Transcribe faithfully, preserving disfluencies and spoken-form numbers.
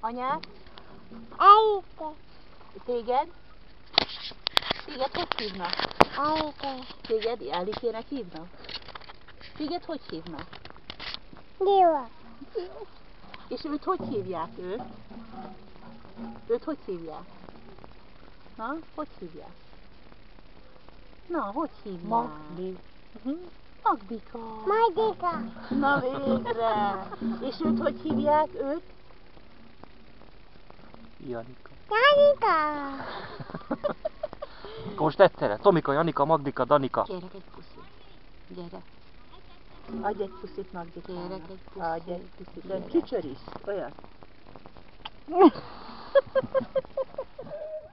Anyát? Elke. Téged? Téged hogy hívnak? Elke. Téged Elikének hívnak? Téged hogy hívnak? Diva. És őt hogy hívják őt? Őt hogy hívják? Na, hogy hívják? Na, hogy hívják? Magdi. Uh-huh. Magdika. Magdika. Na végre! És őt hogy hívják? Őt? Janika. Janika. Most egyszerre. Tomika, Janika, Magdika, Danika. Kérek egy puszit. Gyere. Adj egy puszit Magdikának. Kérek egy puszit. Adj egy puszit. Olyan csücsöris. Olyan.